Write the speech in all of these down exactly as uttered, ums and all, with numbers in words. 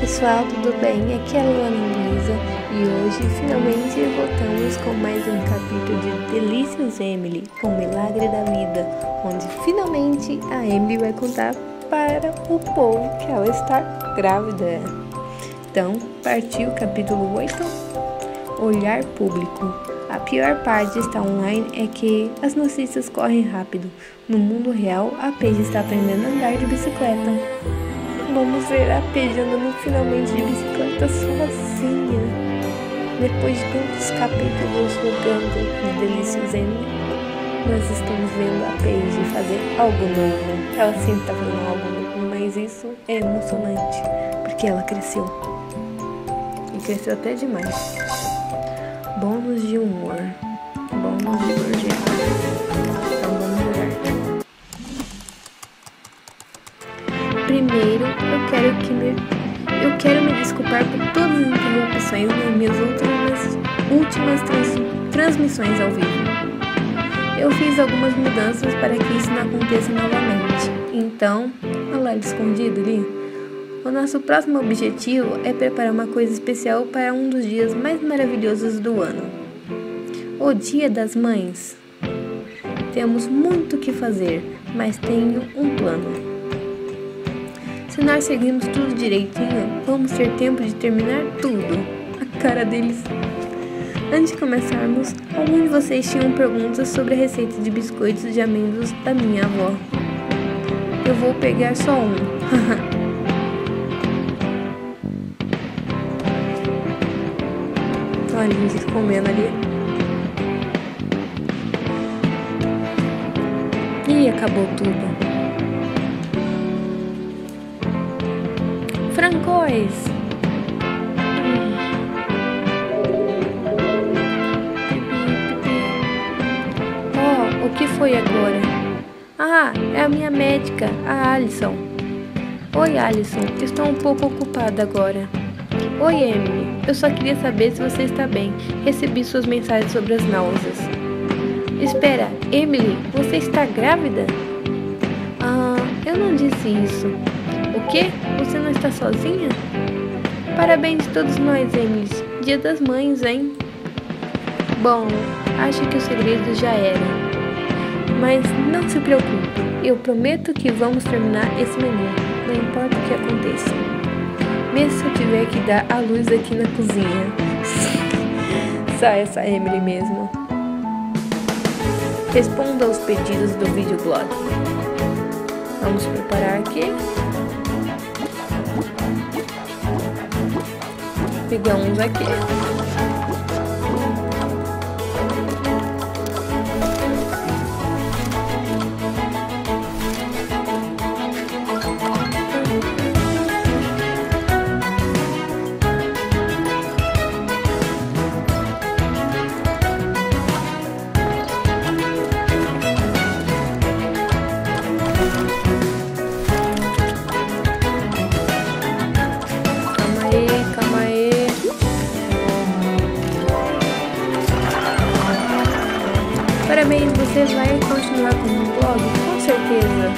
pessoal, tudo bem? Aqui é a Luana Luiza e hoje finalmente voltamos com mais um capítulo de Delicious Emily, com o Milagre da Vida, onde finalmente a Emily vai contar para o povo que ela está grávida. Então, partiu o capítulo oito, Olhar Público. A pior parte de estar online é que as notícias correm rápido. No mundo real, a Paige está aprendendo a andar de bicicleta. Vamos ver a Paige andando finalmente de bicicleta sozinha. Depois de tantos capítulos jogando de Delicious Emily, nós estamos vendo a Paige fazer algo novo. Ela sempre está fazendo algo novo, mas isso é emocionante, porque ela cresceu. E cresceu até demais. Bônus de humor. Bônus de projeto. Então vamos jogar. Primeiro, eu quero que me eu quero me desculpar por todas as interrupções nas minhas últimas, últimas trans, transmissões ao vivo. Eu fiz algumas mudanças para que isso não aconteça novamente. Então, olha lá ele escondido ali. O nosso próximo objetivo é preparar uma coisa especial para um dos dias mais maravilhosos do ano. O Dia das Mães. Temos muito o que fazer, mas tenho um plano. Se nós seguirmos tudo direitinho, vamos ter tempo de terminar tudo. A cara deles. Antes de começarmos, algum de vocês tinham perguntas sobre a receita de biscoitos de amêndoas da minha avó. Eu vou pegar só um. Olha a gente comendo ali. Ih, acabou tudo. Francóis. Oh, o que foi agora? Ah, é a minha médica, a Alison. Oi, Alison. Estou um pouco ocupada agora. Oi, Emily. Eu só queria saber se você está bem. Recebi suas mensagens sobre as náuseas. Espera, Emily, você está grávida? Ah, eu não disse isso. O quê? Você não está sozinha? Parabéns a todos nós, Emily. Dia das Mães, hein? Bom, acho que o segredo já era. Mas não se preocupe. Eu prometo que vamos terminar esse menu. Não importa o que aconteça. Mesmo se eu tiver que dar a luz aqui na cozinha. Só essa Emily mesmo. Responda aos pedidos do videoblog. Vamos preparar aqui. Pegamos aqui. Parabéns, você vai continuar com o blog? Com certeza.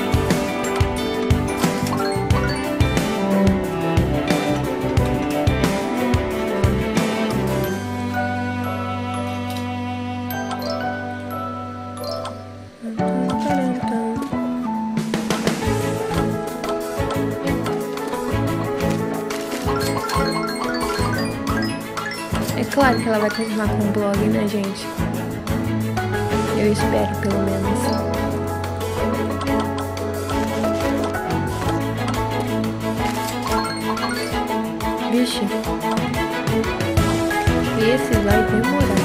É claro que ela vai continuar com o blog, né, gente? Eu espero, pelo menos. Vixe. Esse vai demorar.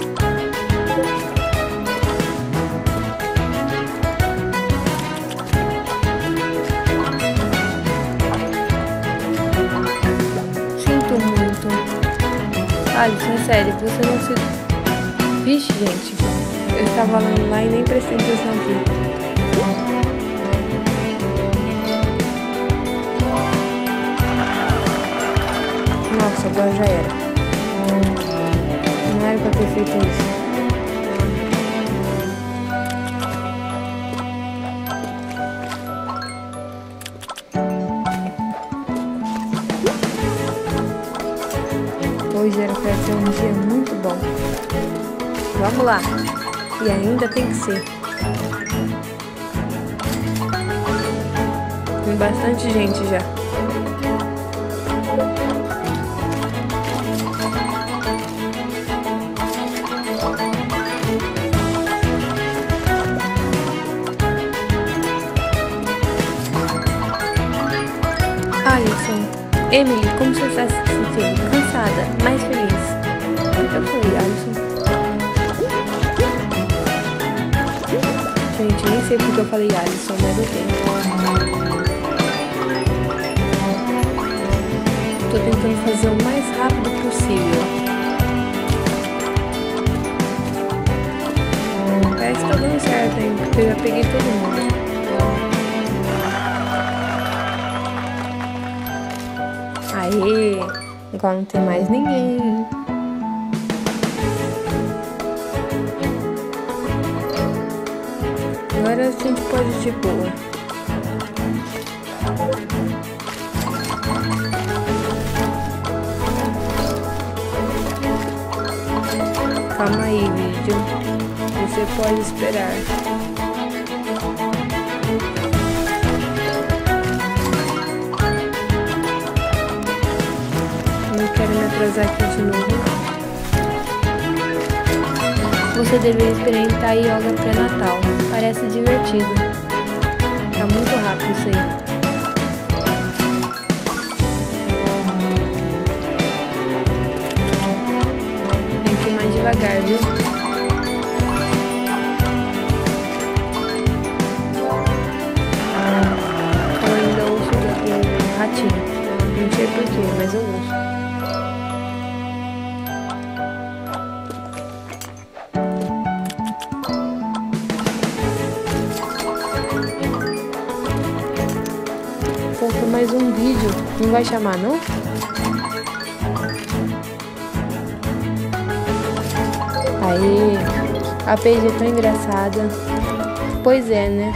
Sinto muito. Alisson, é sério, você não se... Vixe, gente. Eu estava lá e nem prestei atenção aqui. Nossa, agora já era. Não era pra ter feito isso. Hoje era para ser um dia muito bom. Vamos lá. E ainda tem que ser. Tem bastante gente já. Alisson, Emily, como você está se sentindo? Cansada, mais feliz? O que eu falei, Alisson? Gente, nem sei porque eu falei Alisson, mas eu tenho. Tô tentando fazer o mais rápido possível. Parece que tá dando certo, hein? Porque eu já peguei todo mundo. Aê! Agora não tem mais ninguém. Agora a gente pode ir de boa. Calma aí, vídeo. Você pode esperar. Não quero me atrasar aqui de novo. Você deveria experimentar yoga pré-natal. Parece divertido. Tá muito rápido isso aí. Tem que ir mais devagar, viu? Eu ainda ouço o ratinho. Não sei porquê, mas eu ouço. Falta mais um vídeo. Não vai chamar, não? Aê! A Paige é tão engraçada. Pois é, né?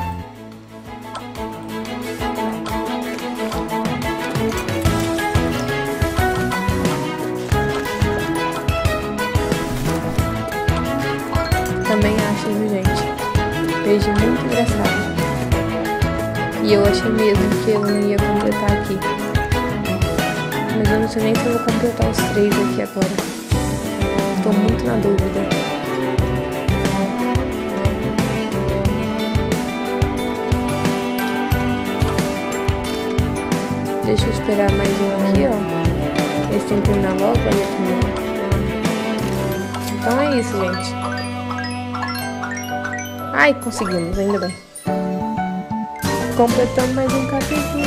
Também acho, viu, gente? Paige é muito engraçada. E eu achei mesmo que eu não ia completar aqui. Mas eu não sei nem se eu vou completar os três aqui agora. Tô muito na dúvida. Deixa eu esperar mais um aqui, ó. Eles têm que terminar logo, olha aqui. Então é isso, gente. Ai, conseguimos, ainda bem. Completando mais um capítulo.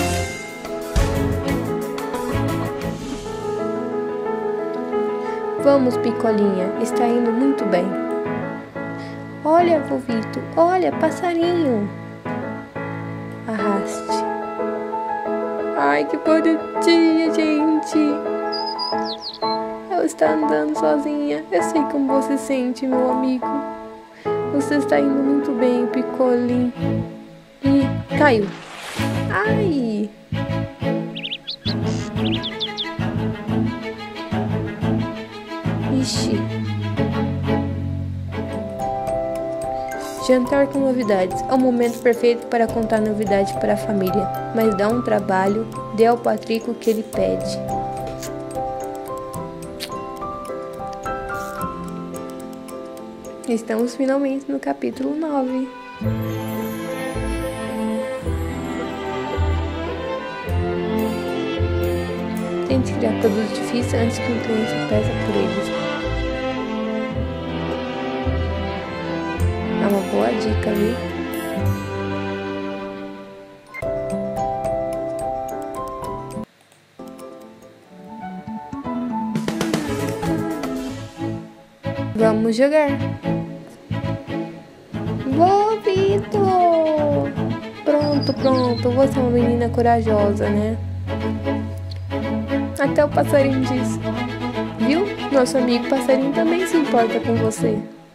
Vamos, Picolinha, está indo muito bem. Olha, Vovito, olha, passarinho. Arraste. Ai, que bonitinha, gente. Ela está andando sozinha. Eu sei como você sente, meu amigo. Você está indo muito bem, Picolinho. Ih, caiu. Ai! Ixi. Jantar com novidades. É o momento perfeito para contar novidades para a família. Mas dá um trabalho. Dê ao Patrick o que ele pede. Estamos finalmente no capítulo nove. Tente criar produtos difíceis antes que o cliente peça por eles. É uma boa dica, viu? Vamos jogar. Vovito! Pronto, pronto. Você é uma menina corajosa, né? Até o passarinho disse. Viu? Nosso amigo passarinho também se importa com você.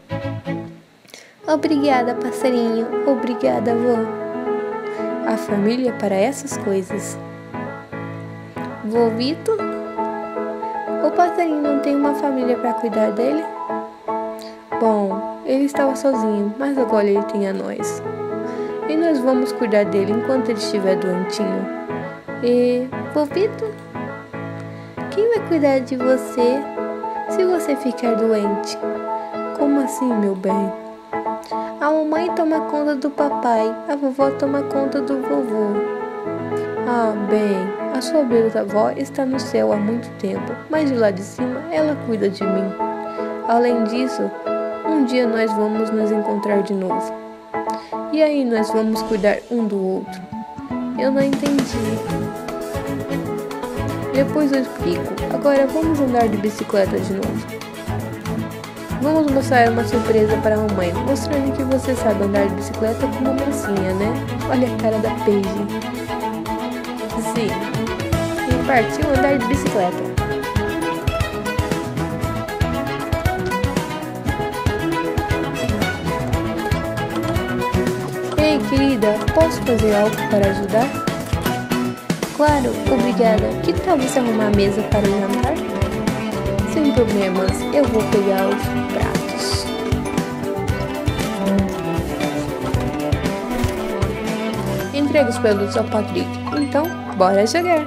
Obrigada, passarinho. Obrigada, vô. A família é para essas coisas. Vovito? O passarinho não tem uma família para cuidar dele? Bom, ele estava sozinho, mas agora ele tem a nós. E nós vamos cuidar dele enquanto ele estiver doentinho. E, Vovito, quem vai cuidar de você se você ficar doente? Como assim, meu bem? A mamãe toma conta do papai, a vovó toma conta do vovô. Ah, bem, a sua bisavó está no céu há muito tempo, mas de lá de cima ela cuida de mim. Além disso, um dia nós vamos nos encontrar de novo. E aí nós vamos cuidar um do outro. Eu não entendi. Depois eu explico. Agora vamos andar de bicicleta de novo. Vamos mostrar uma surpresa para a mamãe, mostrando que você sabe andar de bicicleta com uma mocinha, né? Olha a cara da Paige. Sim. E partiu andar de bicicleta. Ei, querida, posso fazer algo para ajudar? Claro, obrigada. Que tal você arrumar a mesa para o jantar? Sem problemas, eu vou pegar os pratos. Entrega os produtos ao Patrick. Então, bora jogar!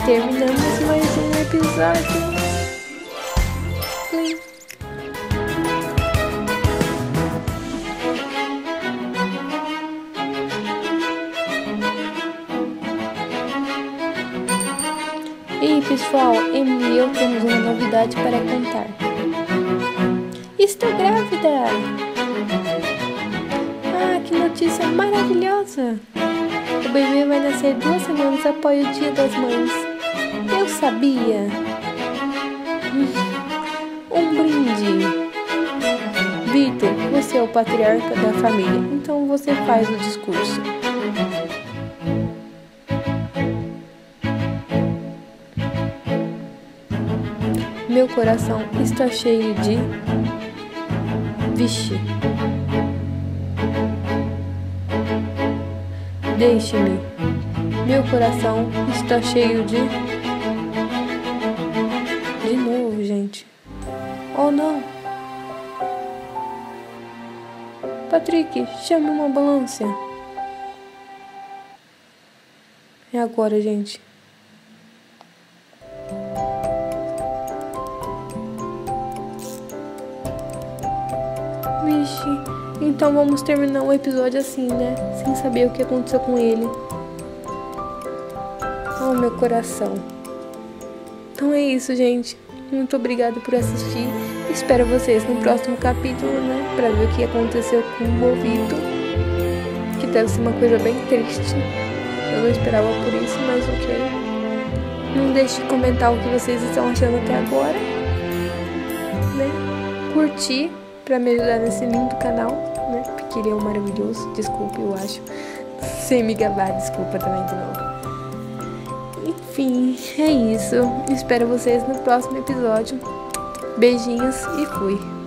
terminamos mais um episódio. E aí pessoal, Emily e eu temos uma novidade para contar. Estou grávida! Ah, que notícia maravilhosa! O bebê vai nascer duas semanas após o Dia das Mães. Eu sabia! Um brinde! Vitor, você é o patriarca da família, então você faz o discurso. Meu coração está cheio de... Vixe. Deixe-me. Meu coração está cheio de... De novo, gente. Oh, não. Patrick, chame uma ambulância. É agora, gente. Vixe, então vamos terminar o episódio assim, né? Sem saber o que aconteceu com ele. Oh, meu coração. Então é isso, gente. Muito obrigada por assistir. Espero vocês no próximo capítulo, né? Pra ver o que aconteceu com o Bovito. Que deve ser uma coisa bem triste. Eu não esperava por isso, mas ok. Não deixe de comentar o que vocês estão achando até agora, né? Curtir pra me ajudar nesse lindo canal, né? Porque ele é um maravilhoso. Desculpa, eu acho. Sem me gabar, desculpa também de novo. Enfim, é isso. Espero vocês no próximo episódio. Beijinhos e fui.